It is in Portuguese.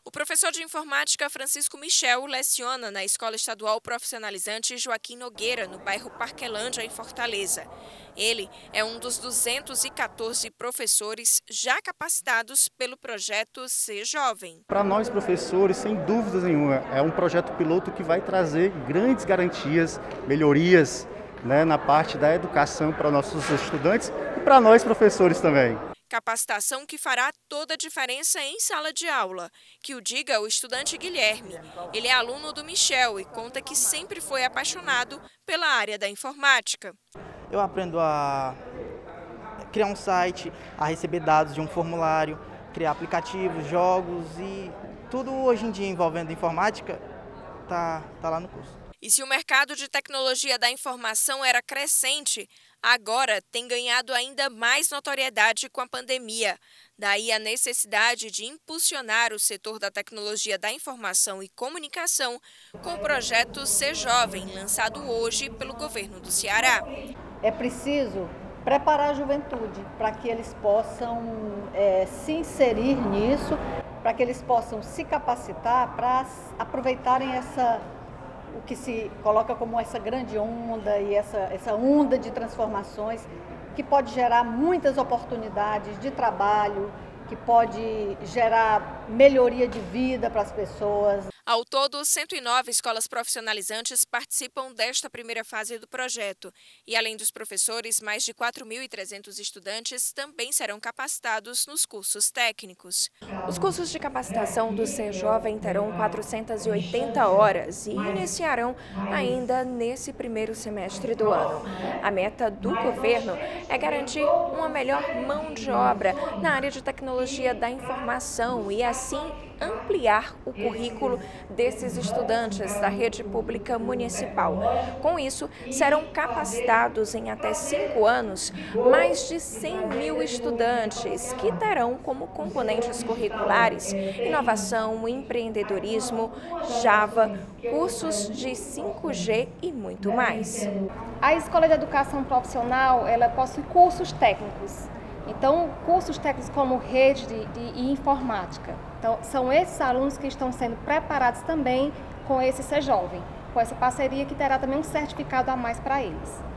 O professor de informática Francisco Michel leciona na Escola Estadual Profissionalizante Joaquim Nogueira, no bairro Parquelândia, em Fortaleza. Ele é um dos 214 professores já capacitados pelo projeto Ser Jovem. Para nós professores, sem dúvidas nenhuma, é um projeto piloto que vai trazer grandes garantias, melhorias, na parte da educação para nossos estudantes e para nós professores também. Capacitação que fará toda a diferença em sala de aula, que o diga o estudante Guilherme. Ele é aluno do Michel e conta que sempre foi apaixonado pela área da informática. Eu aprendo a criar um site, a receber dados de um formulário, criar aplicativos, jogos e tudo hoje em dia envolvendo informática tá lá no curso. E se o mercado de tecnologia da informação era crescente, agora tem ganhado ainda mais notoriedade com a pandemia. Daí a necessidade de impulsionar o setor da tecnologia da informação e comunicação com o projeto Ser Jovem, lançado hoje pelo governo do Ceará. É preciso preparar a juventude para que eles possam se inserir nisso, para que eles possam se capacitar para aproveitarem o que se coloca como essa grande onda e essa onda de transformações que pode gerar muitas oportunidades de trabalho, que pode gerar melhoria de vida para as pessoas. Ao todo, 109 escolas profissionalizantes participam desta primeira fase do projeto. E, além dos professores, mais de 4.300 estudantes também serão capacitados nos cursos técnicos. Os cursos de capacitação do Ser Jovem terão 480 horas e iniciarão ainda nesse primeiro semestre do ano. A meta do governo é garantir uma melhor mão de obra na área de tecnologia da informação e, assim, ampliar o currículo desses estudantes da rede pública municipal. Com isso, serão capacitados em até 5 anos mais de 100 mil estudantes que terão como componentes curriculares inovação, empreendedorismo, Java, cursos de 5G e muito mais. A Escola de Educação Profissional, ela possui cursos técnicos. Então, cursos técnicos como rede e informática. Então, são esses alunos que estão sendo preparados também com esse Ser Jovem, com essa parceria que terá também um certificado a mais para eles.